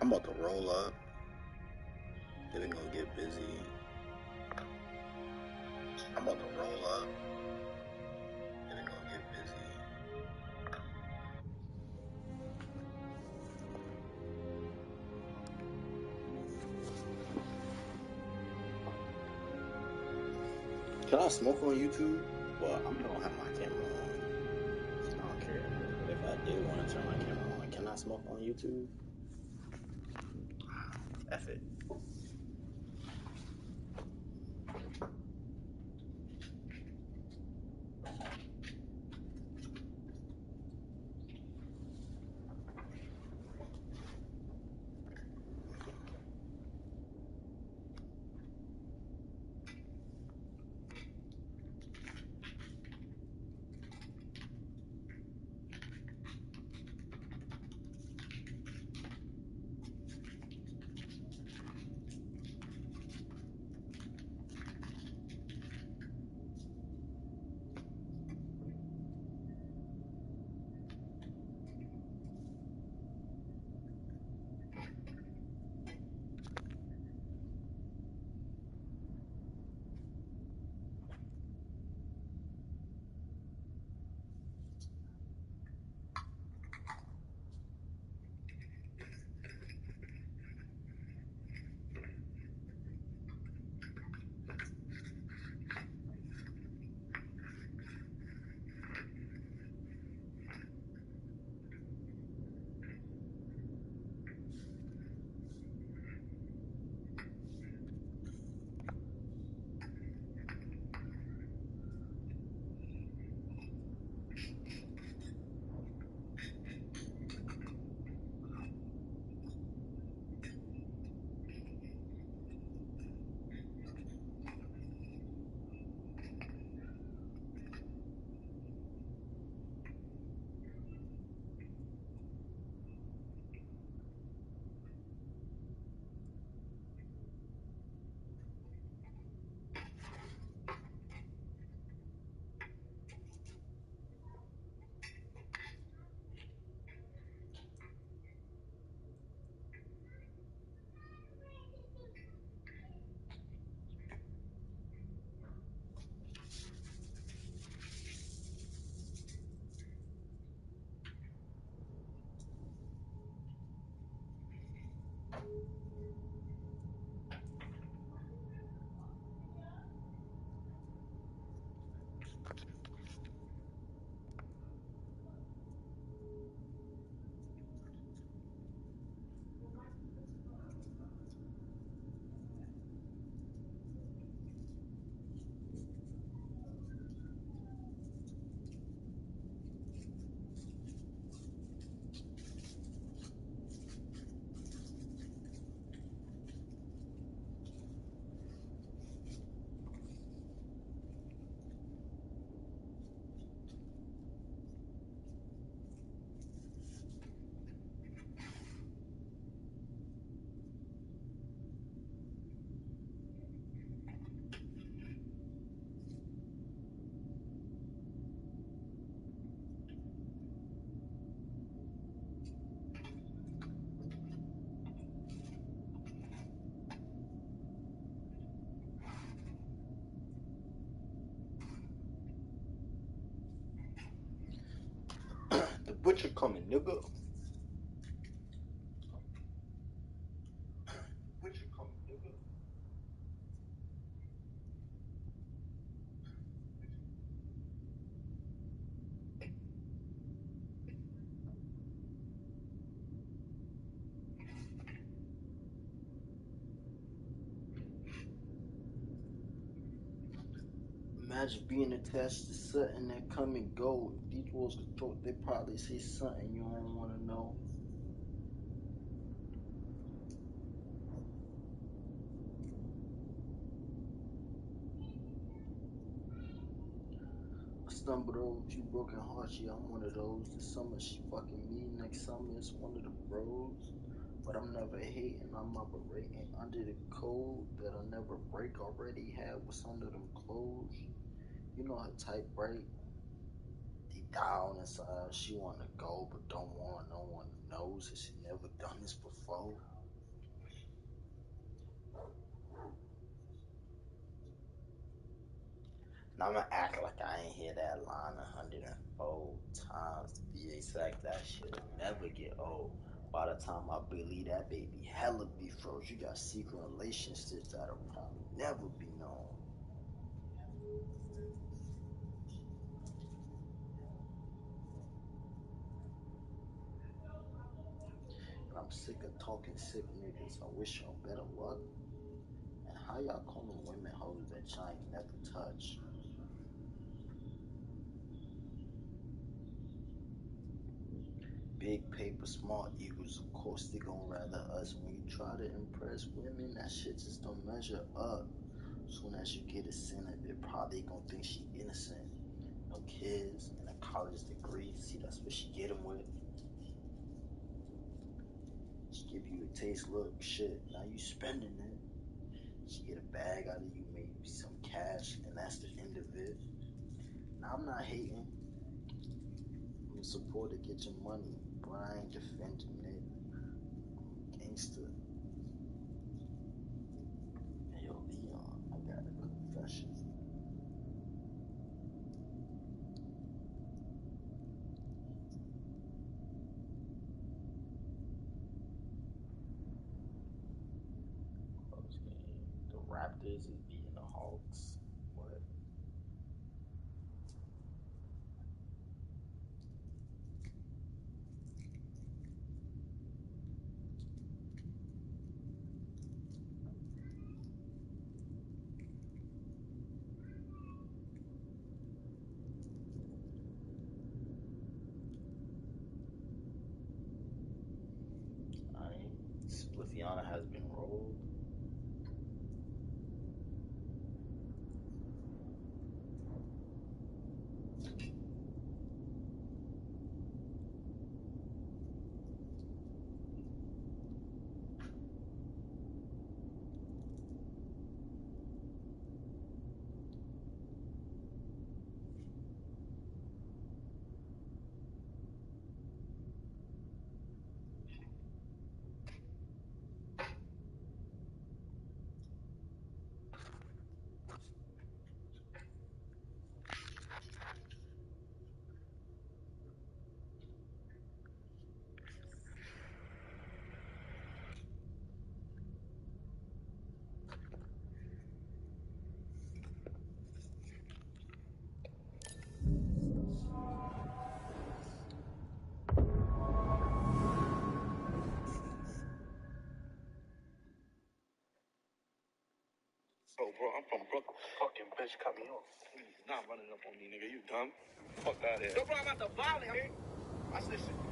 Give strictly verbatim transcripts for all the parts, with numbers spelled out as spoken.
I'm about to roll up. Then we gonna get busy. I'm about to roll up. Then we gonna get busy. Can I smoke on YouTube? Well, I'm gonna have my camera on. I don't care. But if I did want to turn my camera on, can I smoke on YouTube? F it. The butcher coming, nigga. Butcher coming, nigga. Imagine being attached to something that come and go. If these wolves could talk, they probably say something you don't want to know. I stumbled over a few broken hearts, yeah, I'm one of those. This summer she fucking me, next summer it's one of the bros. But I'm never hating, I'm operating under the code that'll never break. Already had what's under them clothes. You know her type, right? Deep down inside, she wanna go, but don't want no one knows that she never done this before. I'ma act like I ain't hear that line a hundred and four times to be exact. That shit'll never get old. By the time I believe that baby hella be froze, you got secret relationships that'll probably never be known. And I'm sick of talking sick niggas. I wish y'all better luck. And how y'all calling women hoes that y'all ain't never touch? Big paper, small egos, of course they gon' rather us. When you try to impress women, that shit just don't measure up. Soon as you get a center, they probably gon' think she innocent. No kids and a college degree. See, that's what she get 'em with. She give you a taste, look, shit. Now you spending it. She get a bag out of you, maybe some cash, and that's the end of it. Now I'm not hating. I'm a supporter, get your money, but I ain't defending it. I'm gangster. Hey, yo, Leon, I got a confession. Close game. The Raptors is beating the Hawks. What? I ain't. Splifiana has been rolled. Oh, bro, I'm from Brooklyn. Fucking bitch cut me off. He's not running up on me, nigga. You dumb? Fuck out of here. Yo, bro, I'm at the volley. Watch this shit.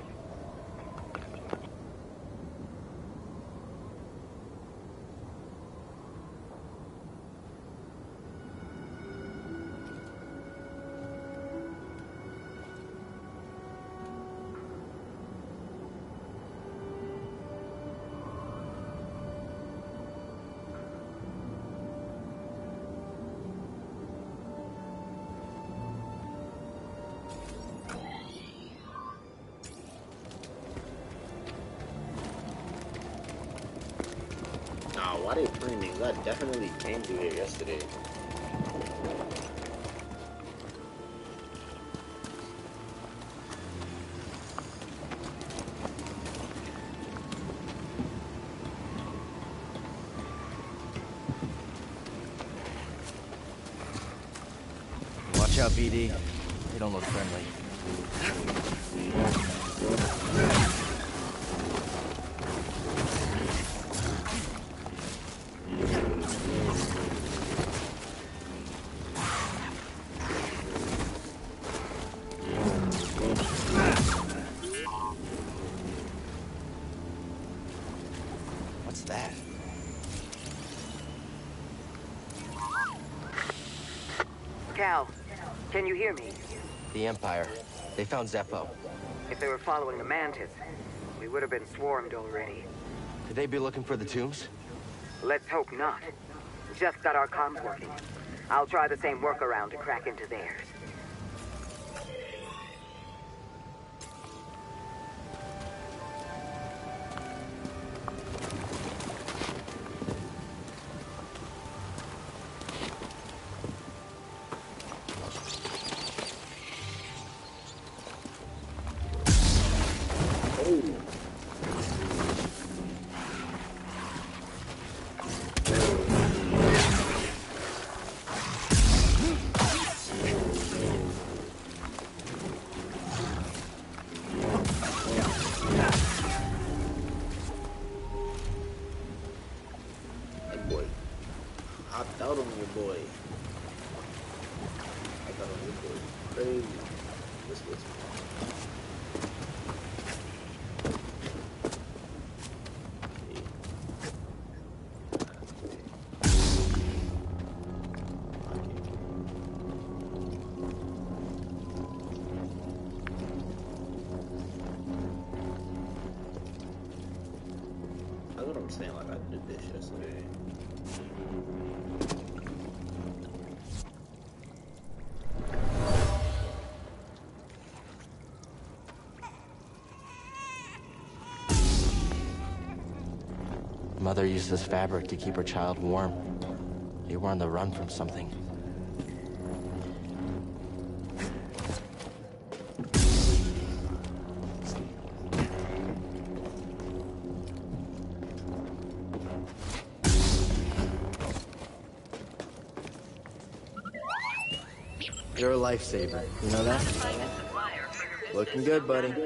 Nah, why they playing these? I definitely came through here yesterday. Watch out, B D. They don't look friendly. What's that? Cal, can you hear me? The Empire. They found Zeppo. If they were following the Mantis, we would have been swarmed already. Could they be looking for the tombs? Let's hope not. Just got our comms working. I'll try the same workaround to crack into theirs. crazy. This looks fun. That's what I'm saying, like I did this yesterday. Mother used this fabric to keep her child warm. You were on the run from something. You're a lifesaver. You know that? Looking good, buddy.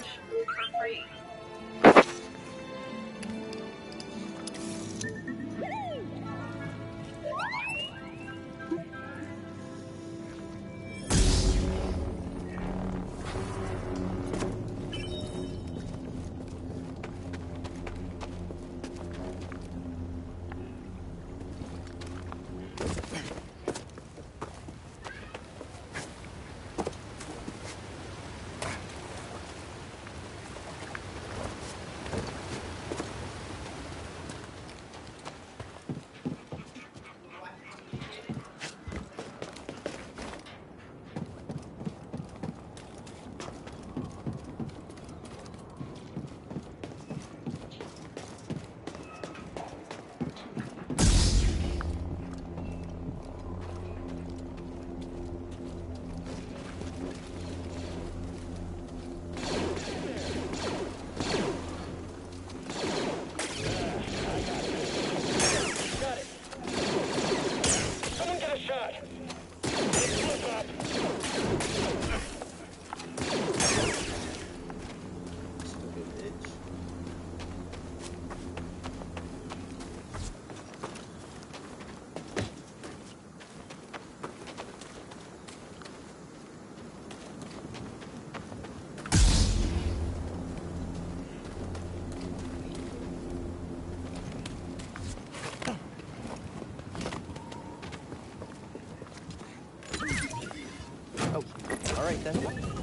All right, then.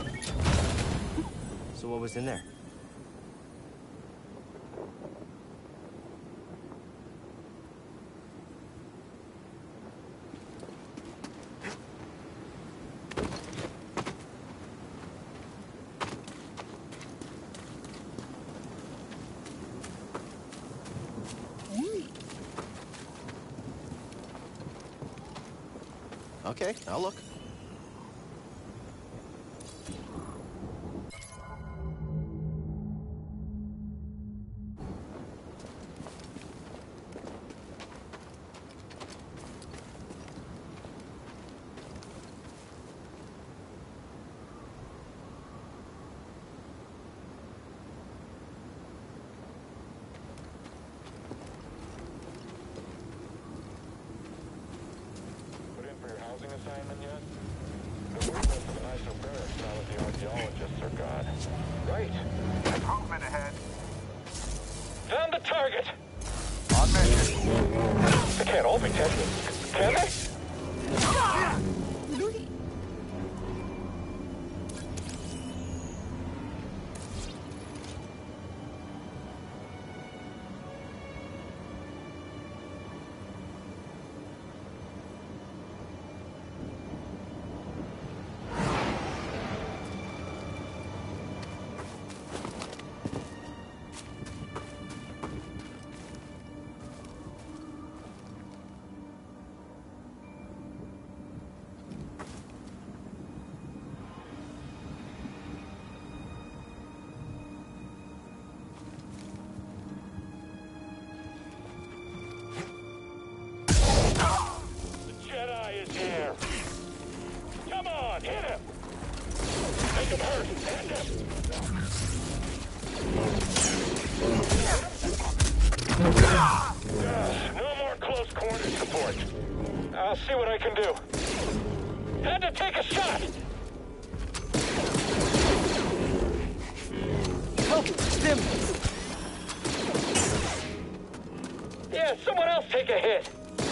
So what was in there? Okay, I'll look. Assignment yet? The witness of the National Barracks now that the archaeologists are gone. Right. Improvement ahead. Found the target! On mission. They can't all be tested, can they? No more close quarter support. I'll see what I can do. Had to take a shot. Help! Stim! Yeah, someone else take a hit.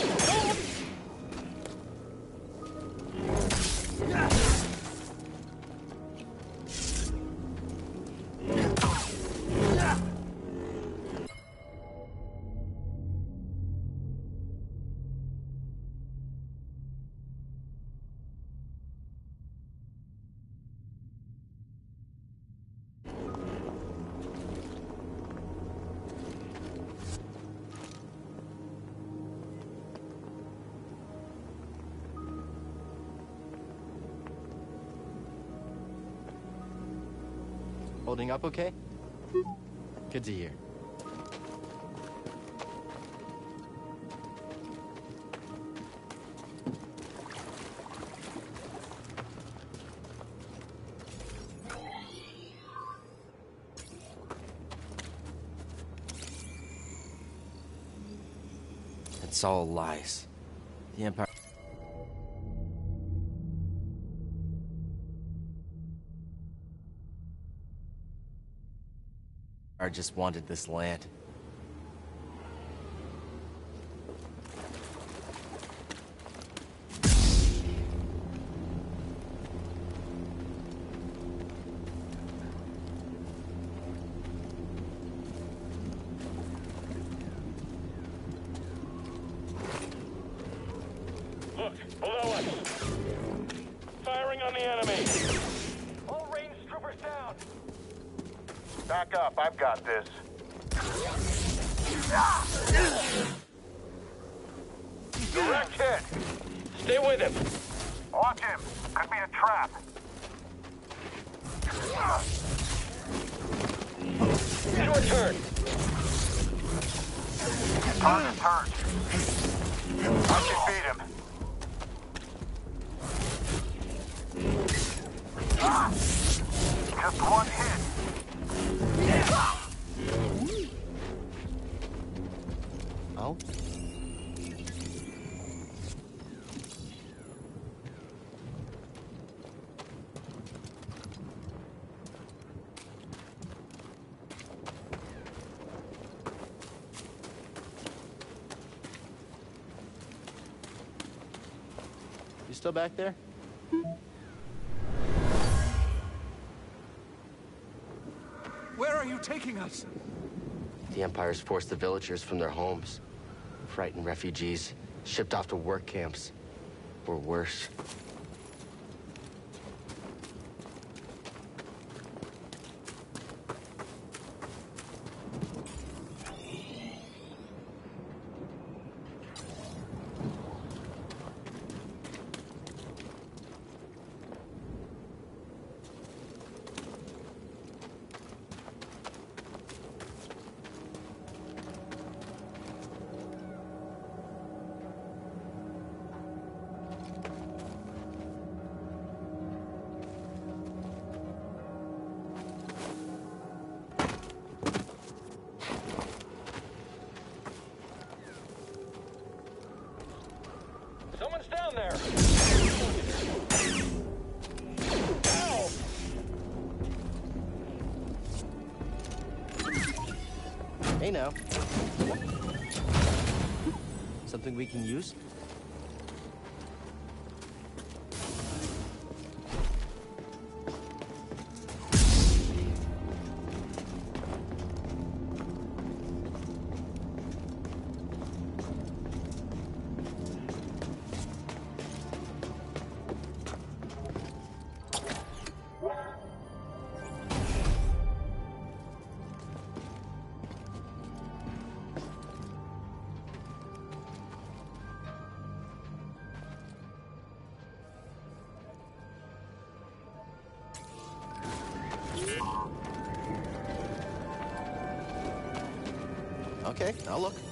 Holding up okay? Good to hear. It's all lies. The Empire... I just wanted this land. Look, below us. Firing on the enemy. All range troopers down. Back up, I've got this. Direct hit! Stay with him. Watch him! Could be a trap. Your turn. Target's hurt. I can beat him. Just one hit. Oh? You still back there? Where are you taking us? The Empire's forced the villagers from their homes. Frightened refugees, shipped off to work camps. Or worse. Someone's down there. Ow! Hey now. Something we can use? Okay, I'll look.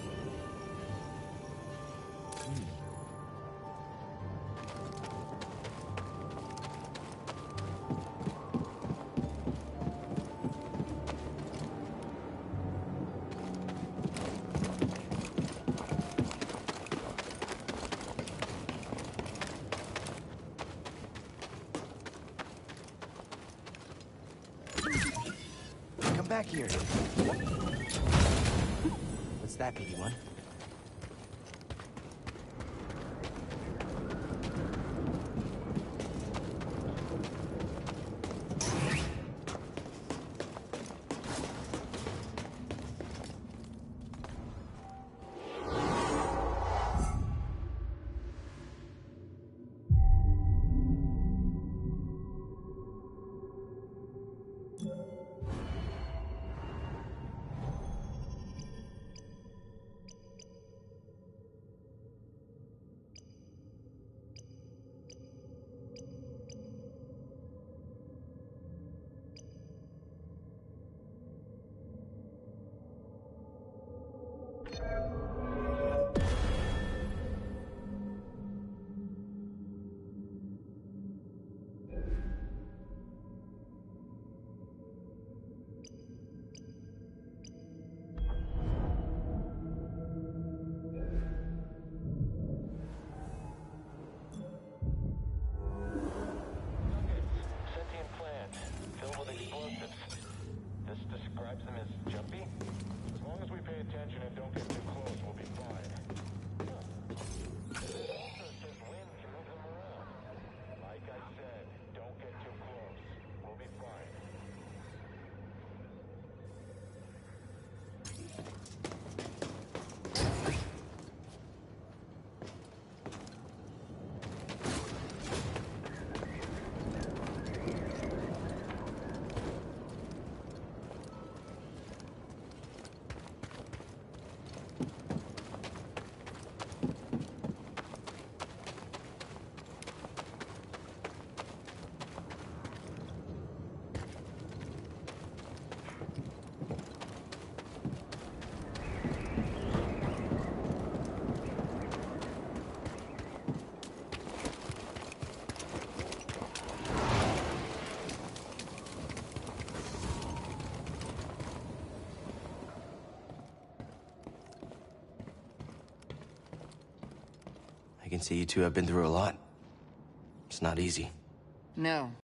Come back here. What's that, B D one? Sentient plant, filled with explosives. This describes them as jumpy? As long as we pay attention and don't get too close, we'll be fine. This also says wind can move them around. Like I said, don't get too close. We'll be fine. I can see you two have been through a lot. It's not easy. No,